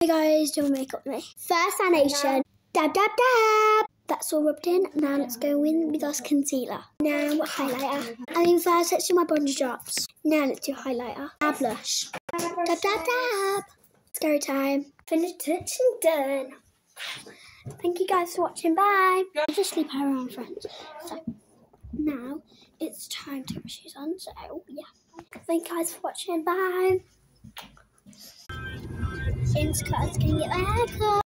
Hey guys, do makeup with me. First foundation, dab dab dab. That's all rubbed in. Now let's go in with our concealer. Now highlighter. First let's do my bronzer drops. Now let's do highlighter. Now blush. Dab dab dab. Scary time. Finished touching done. Thank you guys for watching. Bye. I'll just sleep around, friends. So now it's time to put my shoes on. So yeah. Thank you guys for watching. Bye. Into cars, can you get my haircut?